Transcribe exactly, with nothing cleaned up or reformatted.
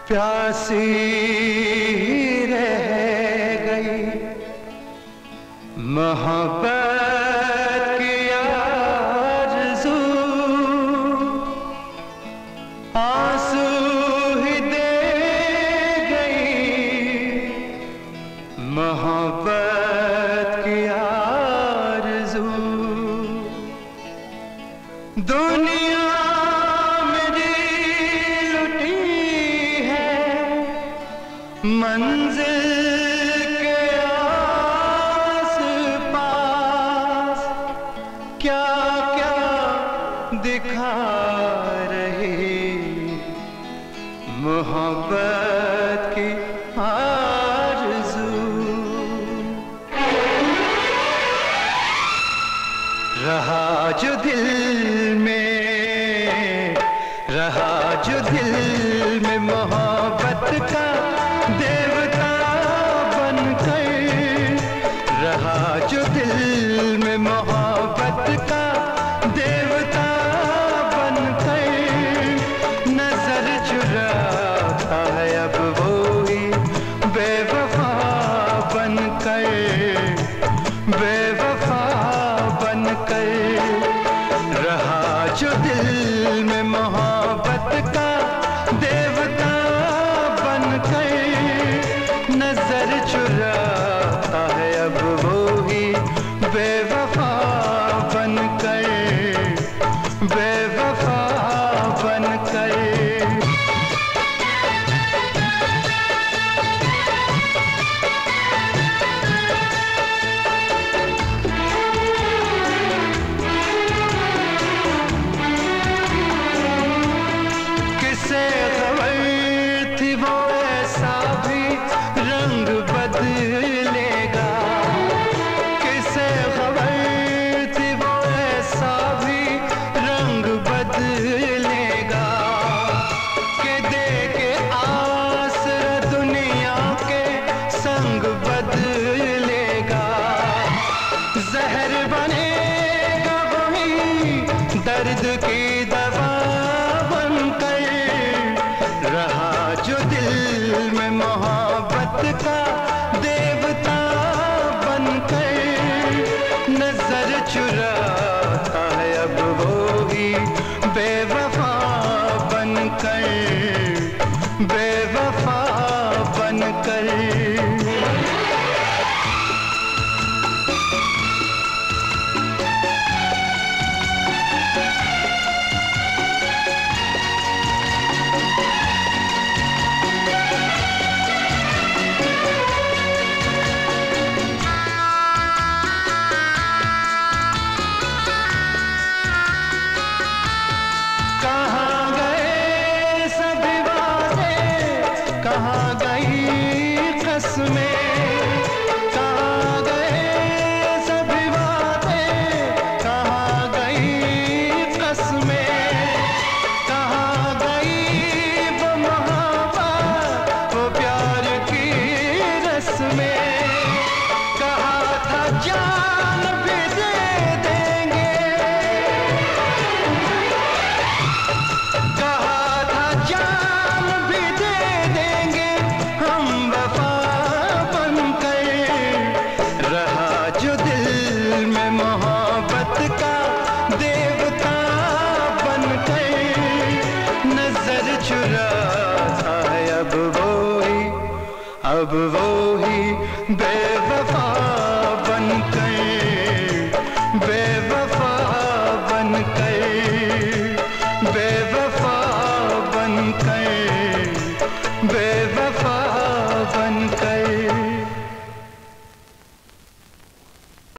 प्यासी रह गई मोहब्बत की आरज़ू, आंसू ही दे गई मोहब्बत की आरज़ू। दुनिया मंजिल के आस पास क्या क्या दिखा रही मोहब्बत की आरज़ू। रहा जो दिल में, रहा जो दिल में मोहब्बत का देवता बनकर, रहा जो दिल में मोहब्बत का देवता बनकर, नजर चुराता है अब वो ही बेवफा बनकर, बेवफा बनकर। रहा जो दिल में मोहब्बत का देवता बनकर, नजर चुराता है अब वो ही बेवफा बनकर, बेवफा बनकर। किसे खबर थी वो ऐसा भी रंग बदलेगा, किसे खबर थी वो ऐसा भी रंग बदलेगा, कि दे के आसरा दुनिया के संग बदलेगा। जहर बनेगा वही दर्द की दवा बनकर, रहा जो दिल में मोहब्बत का देवता बनकर, नजर चुराता है अब वो ही बेवफा बनकर, बेवफा बनकर। कहाँ गए सभी वादे, कहाँ गई कसमें, कहाँ गए सभी वादे, कहाँ गई कसमें, कहाँ गई वो मोहब्बत वो प्यार की रस्में। कहा था जान भी दे देंगे, कहा था जान भी दे देंगे हम वफा बनकर। रहा जो दिल में मोहब्बत का देवता बनकर, नजर चुराता है अब वो ही, अब वो ही बेवफा